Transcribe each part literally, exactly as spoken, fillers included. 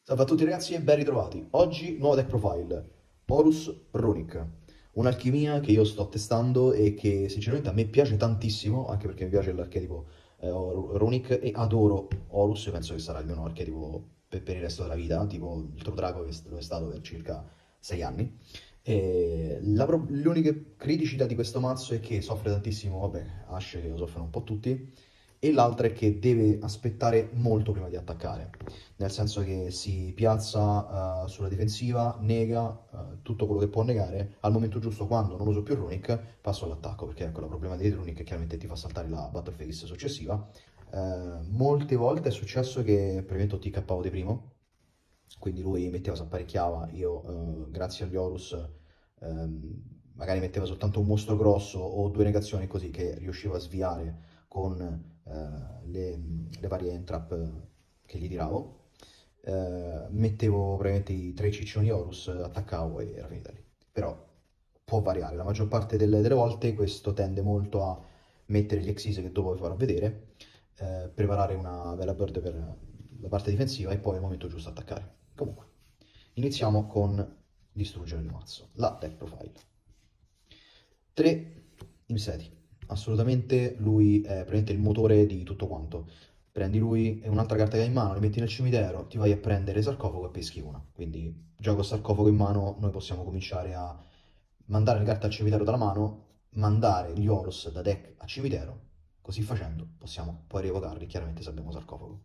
Salve a tutti ragazzi e ben ritrovati. Oggi nuovo deck profile, Horus Runic, un'alchimia che io sto testando e che sinceramente a me piace tantissimo, anche perché mi piace l'archetipo eh, Hor- Runic e adoro Horus, io penso che sarà il mio nuovo archetipo per, per il resto della vita, tipo il True Drago che è- lo è stato per circa sei anni. E la pro- l'unica criticità di questo mazzo è che soffre tantissimo, vabbè, Ashe che lo soffrono un po' tutti, e l'altra è che deve aspettare molto prima di attaccare, nel senso che si piazza eh, sulla difensiva, nega eh, tutto quello che può negare, al momento giusto quando non uso più Runic passo all'attacco, perché ecco la problematica di Runic è che chiaramente ti fa saltare la battle phase successiva. Eh, molte volte è successo che praticamente ti cappavo di primo, quindi lui metteva, si apparecchiava, io eh, grazie agli Horus ehm, magari metteva soltanto un mostro grosso o due negazioni così che riuscivo a sviare con eh, le, le varie entrap che gli tiravo. Eh, mettevo praticamente i tre ciccioni Horus, attaccavo e era finita lì. Però può variare, la maggior parte delle, delle volte questo tende molto a mettere gli Exis che dopo vi farò vedere, eh, preparare una bella bird per la parte difensiva e poi al momento giusto attaccare. Comunque, iniziamo con distruggere il mazzo, la deck profile. tre Imseti, assolutamente lui è praticamente il motore di tutto quanto. Prendi lui e un'altra carta che hai in mano, li metti nel cimitero, ti vai a prendere sarcofago e peschi una. Quindi già con sarcofago in mano noi possiamo cominciare a mandare le carte al cimitero dalla mano, mandare gli Horus da deck a cimitero, così facendo possiamo poi rievocarli, chiaramente se abbiamo sarcofago.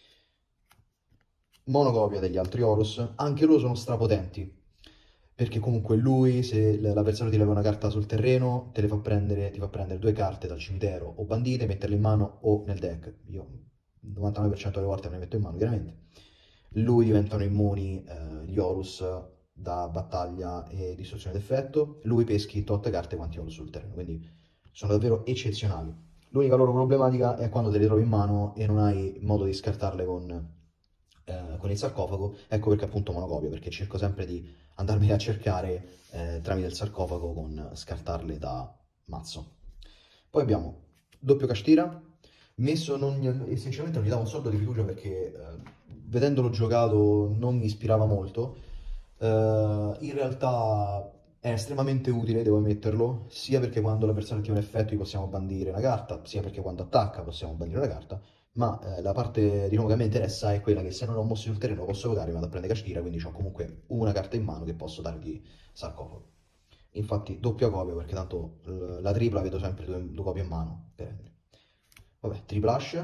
Monocopia degli altri Horus, anche loro sono strapotenti, perché comunque lui, se l'avversario ti leva una carta sul terreno, te le fa prendere, ti fa prendere due carte dal cimitero o bandite, metterle in mano o nel deck. Io il novantanove per cento delle volte me le metto in mano, chiaramente. Lui diventano immuni eh, gli Horus da battaglia e distruzione d'effetto. Lui peschi tot carte quanti Horus sul terreno, quindi sono davvero eccezionali. L'unica loro problematica è quando te le trovi in mano e non hai modo di scartarle con, eh, con il sarcofago. Ecco perché appunto monocopio, perché cerco sempre di andarmi a cercare eh, tramite il sarcofago con scartarle da mazzo. Poi abbiamo doppio Castira, messo non, e sinceramente non gli davo un soldo di fiducia perché eh, vedendolo giocato non mi ispirava molto. Eh, in realtà è estremamente utile, devo ammetterlo, sia perché quando l'avversario attiva un effetto gli possiamo bandire una carta, sia perché quando attacca possiamo bandire una carta, ma eh, la parte diciamo, che a me interessa è quella che se non ho mossi sul terreno posso giocare, vado a prendere Castira, quindi ho comunque una carta in mano che posso dargli sarcofago. Infatti doppia copia perché tanto eh, la tripla vedo sempre due, due copie in mano. Per... Vabbè, triplash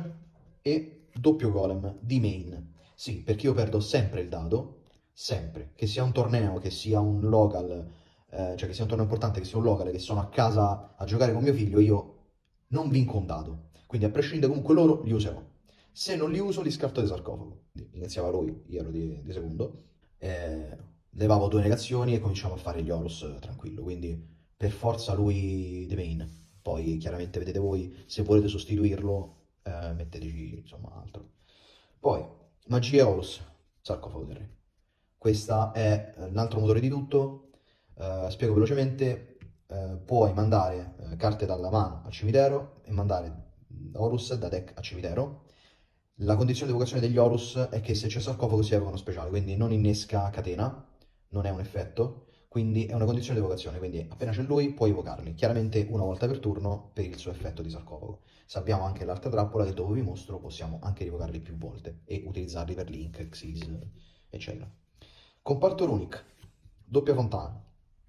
e doppio golem di main. Sì, perché io perdo sempre il dado, sempre, che sia un torneo, che sia un local, eh, cioè che sia un torneo importante, che sia un local, che sono a casa a giocare con mio figlio, io non vinco un dado. Quindi a prescindere comunque loro li userò. Se non li uso li scarto di sarcofago. Iniziava lui, io ero di, di secondo. Eh, levavo due negazioni e cominciamo a fare gli Horus eh, tranquillo. Quindi per forza lui the main. Poi chiaramente vedete voi, se volete sostituirlo, eh, metteteci insomma altro. Poi, magia e Horus, sarcofago del re. Questo è eh, l'altro motore di tutto. Eh, spiego velocemente. Eh, puoi mandare eh, carte dalla mano al cimitero e mandare Horus da deck a cimitero. La condizione di evocazione degli Horus è che se c'è sarcofago si evoca uno speciale, quindi non innesca catena, non è un effetto, quindi è una condizione di evocazione, quindi appena c'è lui puoi evocarli, chiaramente una volta per turno per il suo effetto di sarcofago. Sappiamo anche l'altra trappola che dopo vi mostro possiamo anche rievocarli più volte e utilizzarli per link, Xyz, eccetera. Comparto Runic, doppia fontana,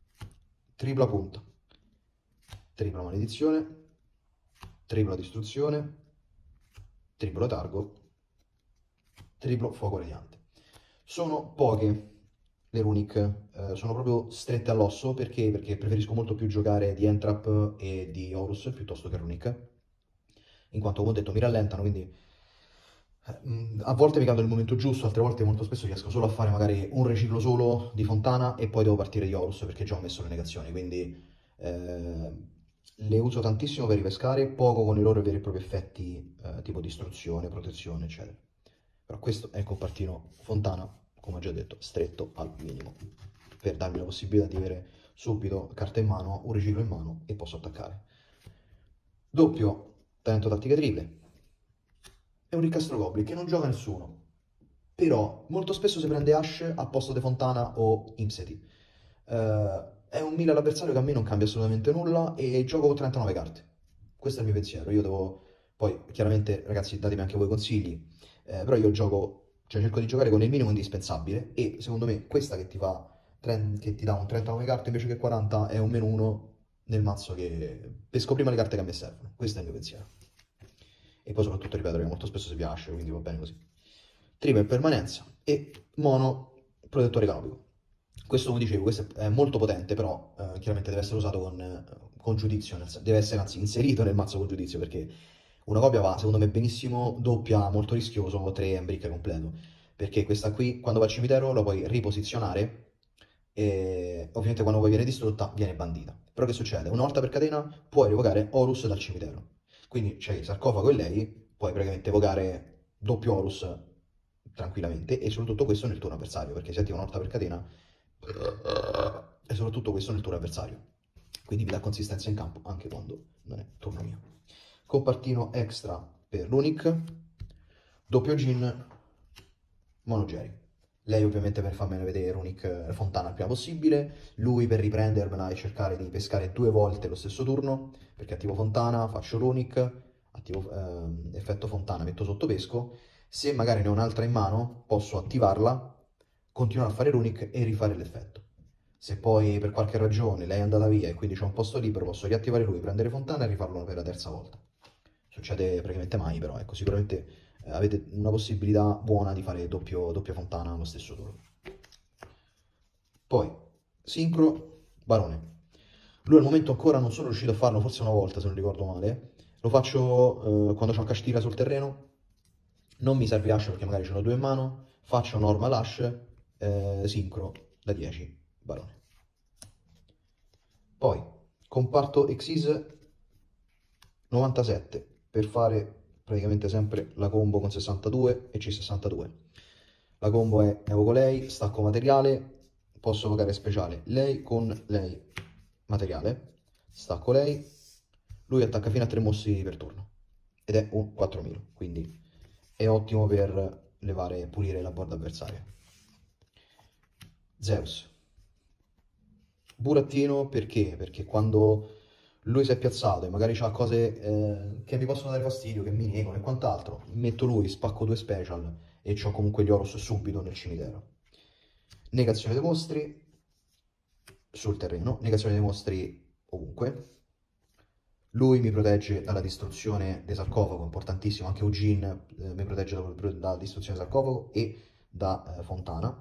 tripla punta, tripla maledizione, tripla distruzione, triplo letargo, triplo fuoco radiante. Sono poche le runic, eh, sono proprio strette all'osso perché? Perché preferisco molto più giocare di Entrap e di Horus piuttosto che runic, in quanto come ho detto mi rallentano, quindi eh, mh, a volte mi cado nel momento giusto, altre volte molto spesso riesco solo a fare magari un riciclo solo di fontana e poi devo partire di Horus perché già ho messo le negazioni, quindi eh, le uso tantissimo per ripescare, poco con i loro veri e propri effetti eh, tipo distruzione, protezione, eccetera. Però questo è il compartino fontana, come ho già detto, stretto al minimo, per darmi la possibilità di avere subito carta in mano, un riciclo in mano e posso attaccare. Doppio talento tattica triple e un ricastro goblin che non gioca nessuno. però molto spesso si prende Ash a posto di Fontana o Imseti. Eh, è un mille all'avversario che a me non cambia assolutamente nulla e gioco con trentanove carte. Questo è il mio pensiero. Io devo... Poi, chiaramente, ragazzi, datemi anche voi consigli, eh, però io gioco, cioè cerco di giocare con il minimo indispensabile e secondo me questa che ti fa, tren- che ti dà un trentanove carte invece che quaranta è un meno uno nel mazzo che pesco prima le carte che a me servono. Questo è il mio pensiero. E poi soprattutto, ripeto, che molto spesso si piace, quindi va bene così. Triple permanenza e mono protettore canonico. Questo, come dicevo, questo è molto potente, però eh, chiaramente deve essere usato con, eh, con giudizio, nel sen- deve essere anzi inserito nel mazzo con giudizio, perché una copia va, secondo me, benissimo, doppia, molto rischioso, tre embrick completo, perché questa qui, quando va al cimitero, la puoi riposizionare e ovviamente quando poi viene distrutta, viene bandita. Però che succede? Una volta per catena puoi evocare Horus dal cimitero. Quindi c'è il sarcofago e lei, puoi praticamente evocare doppio Horus tranquillamente e soprattutto questo nel turno avversario, perché si attiva una volta per catena e soprattutto questo nel turno avversario. Quindi mi dà consistenza in campo anche quando non è turno mio. Compartino extra per l'Unic, doppio Gin, Monogeri. Lei ovviamente per farmene vedere Runic Fontana il prima possibile, lui per riprendermela e cercare di pescare due volte lo stesso turno, perché attivo Fontana, faccio Runic, attivo ehm, effetto Fontana, metto sotto pesco, se magari ne ho un'altra in mano posso attivarla, continuare a fare Runic e rifare l'effetto. Se poi per qualche ragione lei è andata via e quindi c'è un posto libero, posso riattivare lui, prendere Fontana e rifarlo per la terza volta. Succede praticamente mai, però ecco, sicuramente eh, avete una possibilità buona di fare doppio, doppia Fontana allo stesso turno. Poi, Sincro, Barone. Lui al momento ancora non sono riuscito a farlo, forse una volta se non ricordo male. Lo faccio eh, quando c'ho Cashtira sul terreno. Non mi serve Ash perché magari ce n'ho due in mano. Faccio normal Ash, eh, Sincro da dieci, Barone. Poi, comparto Exis novantasette per fare praticamente sempre la combo con sessantadue e C sessantadue. La combo è evoco lei, stacco materiale, posso evocare speciale lei con lei materiale, stacco lei, lui attacca fino a tre mossi per turno ed è un quattromila, quindi è ottimo per levare e pulire la board avversaria. Zeus. Burattino perché? Perché quando lui si è piazzato e magari ha cose eh, che mi possono dare fastidio, che mi negano e quant'altro, metto lui, spacco due special e ho comunque gli Horus subito nel cimitero. Negazione dei mostri sul terreno, negazione dei mostri ovunque. Lui mi protegge dalla distruzione del sarcofago, importantissimo, anche Eugene eh, mi protegge dalla, dalla distruzione del sarcofago e da eh, Fontana.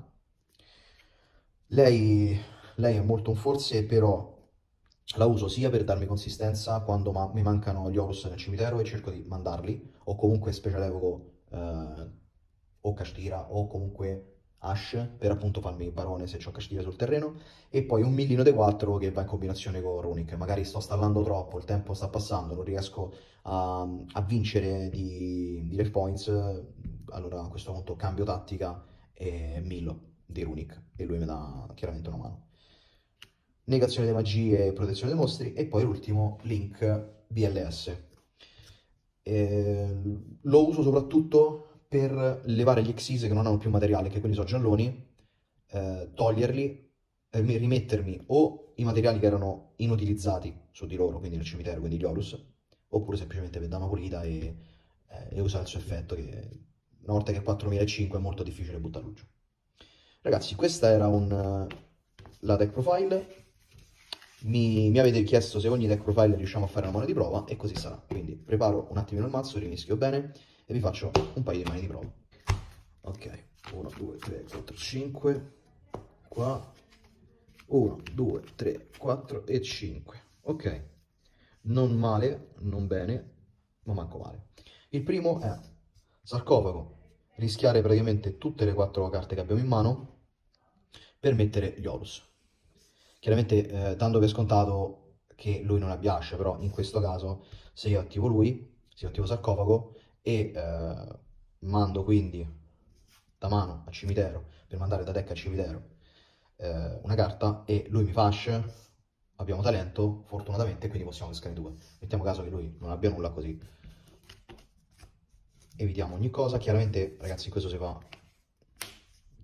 Lei, lei è molto un forse, però la uso sia per darmi consistenza quando ma mi mancano gli Horus nel cimitero e cerco di mandarli, o comunque special evoco eh, o Kashtira o comunque Ash per appunto farmi barone se ho Kashtira sul terreno, e poi un millino dei quattro che va in combinazione con Runic. Magari sto stallando troppo, il tempo sta passando, non riesco a, a vincere di, di life points, allora a questo punto cambio tattica e millo di Runic e lui mi dà chiaramente una mano. Negazione delle magie e protezione dei mostri e poi l'ultimo Link B L S. Eh, lo uso soprattutto per levare gli Xyz che non hanno più materiale, che quindi sono gialloni, eh, toglierli e rimettermi o i materiali che erano inutilizzati su di loro, quindi nel cimitero, quindi gli Horus, oppure semplicemente per dare una pulita e, eh, e usare il suo effetto che una volta che è quattromilacinquecento è molto difficile buttarlo giù. Ragazzi, questa era un, la deck profile. Mi, mi avete chiesto se ogni deck profile riusciamo a fare una mano di prova e così sarà. Quindi preparo un attimino il mazzo, rimischio bene e vi faccio un paio di mani di prova. Ok, uno, due, tre, quattro, cinque. Qua. uno, due, tre, quattro e cinque. Ok, non male, non bene, ma manco male. Il primo è sarcofago. Rischiare praticamente tutte le quattro carte che abbiamo in mano per mettere gli Horus. Chiaramente eh, dando per scontato che lui non abbia Ash, però in questo caso se io attivo lui, se io attivo sarcofago e eh, mando quindi da mano a cimitero, per mandare da deck a cimitero eh, una carta e lui mi fa Ash, abbiamo talento fortunatamente, quindi possiamo pescare due. Mettiamo caso che lui non abbia nulla, così evitiamo ogni cosa. Chiaramente ragazzi questo si fa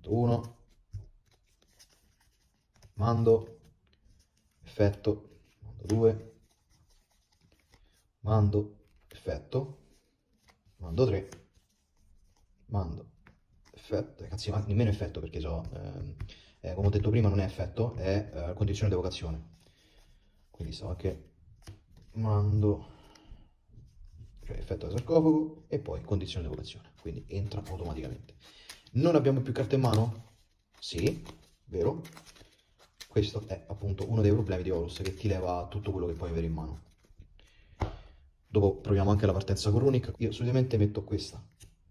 uno, mando, effetto, mando due, mando, effetto, mando tre, mando, effetto, cazzo, ma nemmeno effetto perché so, ehm, eh, come ho detto prima non è effetto, è eh, condizione di evocazione. Quindi so che mando, cioè effetto del sarcofago e poi condizione di evocazione, quindi entra automaticamente. Non abbiamo più carte in mano? Sì, vero? Questo è appunto uno dei problemi di Horus, che ti leva tutto quello che puoi avere in mano. Dopo proviamo anche la partenza con Runic. Io solitamente metto questa.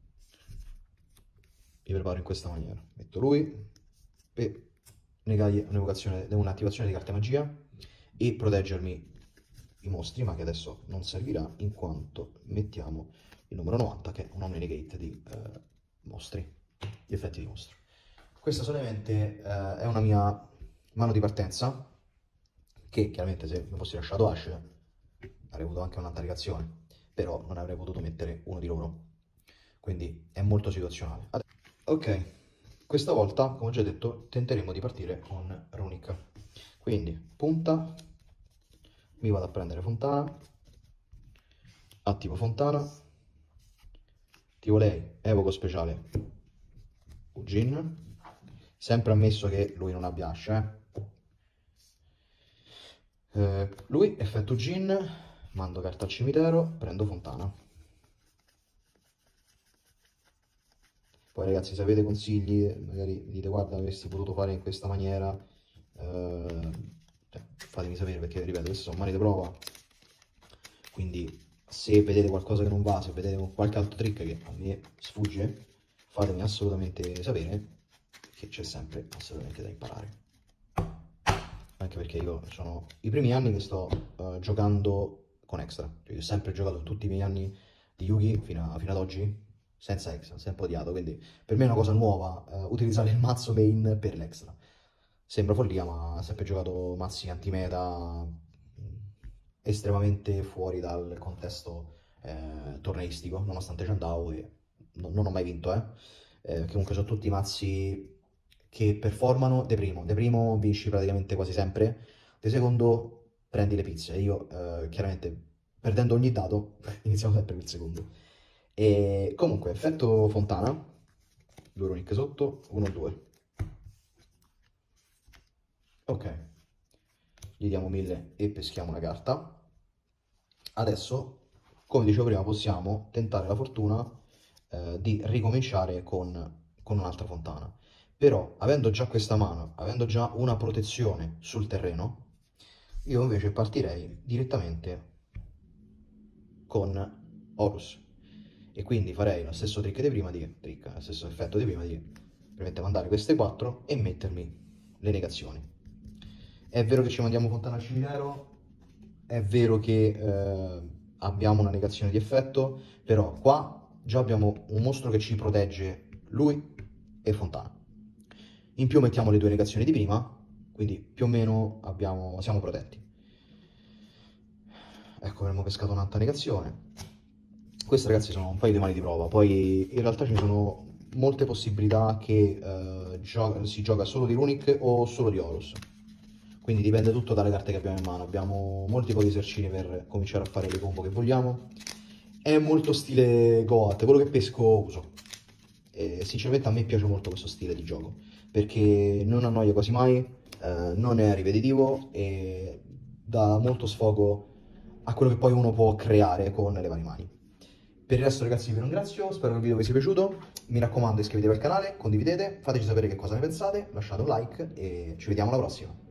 Mi preparo in questa maniera. Metto lui per negargli un'evocazione, un'attivazione di carte magia e proteggermi i mostri, ma che adesso non servirà in quanto mettiamo il numero novanta, che è un Omni-Negate di eh, mostri, di effetti di mostri. Questa solamente eh, è una mia mano di partenza, che chiaramente se mi fossi lasciato Ash avrei avuto anche un'altra reazione, però non avrei potuto mettere uno di loro, quindi è molto situazionale. Ok, questa volta, come ho già detto, tenteremo di partire con Runic. Quindi, punta, mi vado a prendere Fontana, attivo Fontana, attivo lei, evoco speciale Ugin, sempre ammesso che lui non abbia Ash, eh. Eh, lui, effetto Ugin, mando carta al cimitero, prendo Fontana. Poi ragazzi, se avete consigli, magari mi dite guarda, avresti potuto fare in questa maniera, eh, cioè, fatemi sapere, perché ripeto, queste sono mani di prova, quindi se vedete qualcosa che non va, se vedete qualche altro trick che a me sfugge, fatemi assolutamente sapere, che c'è sempre assolutamente da imparare. Anche perché io sono i primi anni che sto uh, giocando con extra, cioè, io ho sempre giocato in tutti i miei anni di Yugi fino, a, fino ad oggi senza extra, sempre odiato, quindi per me è una cosa nuova uh, utilizzare il mazzo main per l'extra. Sembra follia, ma ho sempre giocato mazzi anti-meta estremamente fuori dal contesto eh, torneistico, nonostante ci andavo e non, non ho mai vinto, eh. Eh, comunque sono tutti mazzi che performano de primo, de primo vinci praticamente quasi sempre, de secondo prendi le pizze. Io eh, chiaramente perdendo ogni dato iniziamo sempre per il secondo. E comunque effetto Fontana, due Runic sotto, uno due. Ok, gli diamo mille e peschiamo una carta. Adesso, come dicevo prima, possiamo tentare la fortuna eh, di ricominciare con, con un'altra fontana. Però, avendo già questa mano, avendo già una protezione sul terreno, io invece partirei direttamente con Horus. E quindi farei lo stesso trick di prima di trick, lo stesso effetto di prima di praticamente mandare queste quattro e mettermi le negazioni. È vero che ci mandiamo fontana al cimitero, è vero che eh, abbiamo una negazione di effetto, però qua già abbiamo un mostro che ci protegge lui e Fontana. In più mettiamo le due negazioni di prima, quindi più o meno abbiamo, siamo protetti. Ecco, avremo pescato un'altra negazione. Queste ragazzi sono un paio di mani di prova, poi in realtà ci sono molte possibilità che eh, gio si gioca solo di Runic o solo di Horus. Quindi dipende tutto dalle carte che abbiamo in mano. Abbiamo molti pochi esercini per cominciare a fare le combo che vogliamo. È molto stile Goat, quello che pesco uso. E sinceramente a me piace molto questo stile di gioco, perché non annoia quasi mai, eh, non è ripetitivo e dà molto sfogo a quello che poi uno può creare con le varie mani. Per il resto ragazzi vi ringrazio, spero che il video vi sia piaciuto, mi raccomando iscrivetevi al canale, condividete, fateci sapere che cosa ne pensate, lasciate un like e ci vediamo alla prossima.